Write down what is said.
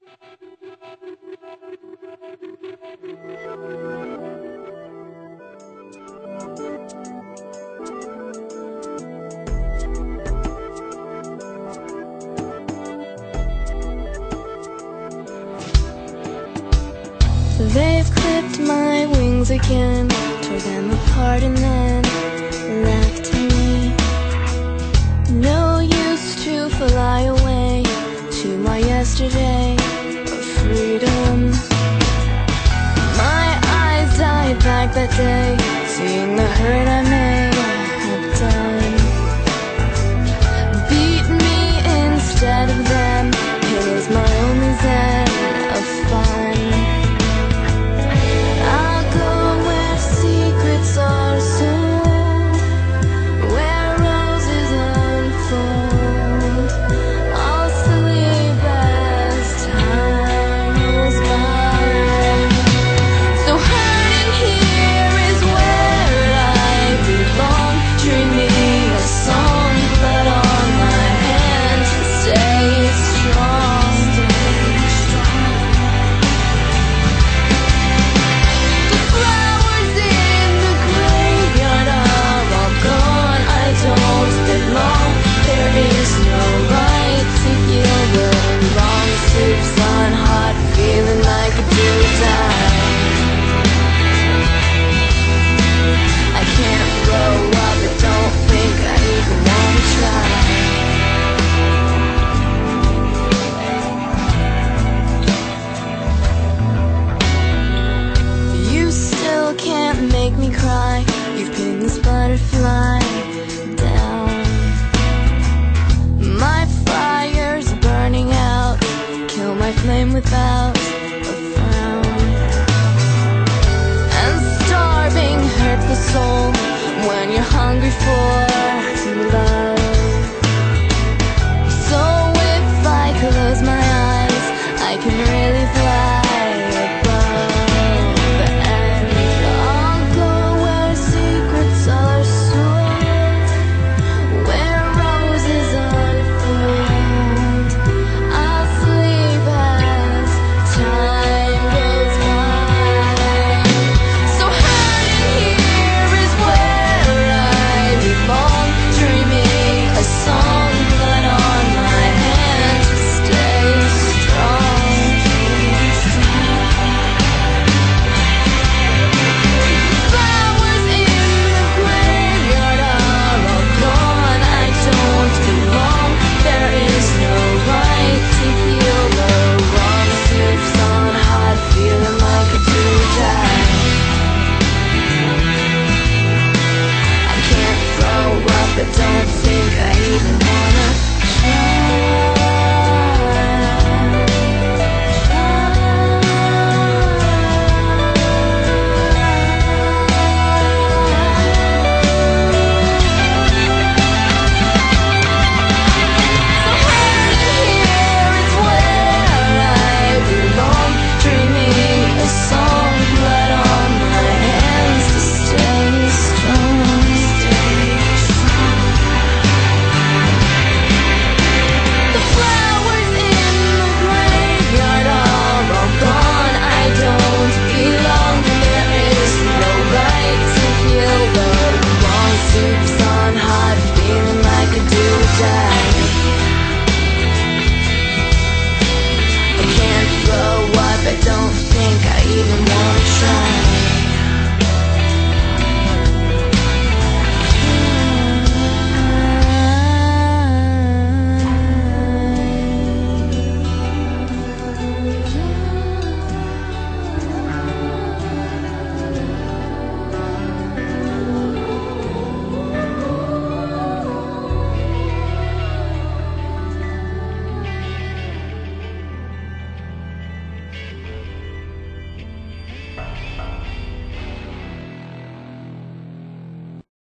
They've clipped my wings again, tore them apart and then left me. No use to fly away to my yesterday of freedom. My eyes died back that day, seeing the hurt I may have done. Beat me instead of them, it was my only zen of fun. I'll go where secrets are sold, where roses unfold. I'll sleep as time goes by. So hiding here is where I belong, dreaming a song, blood on my hands to stay strong. The flowers in the graveyard are all gone. I don't belong. There is no right to heal the wrong. Sleeps on hot, feeling like a die. I can't grow up, I don't think I even wanna try. You still can't make me cry. You've pinned this butterfly down. My fire's burning out, kill my flame without a frown. And starving hurts the soul when you're hungry for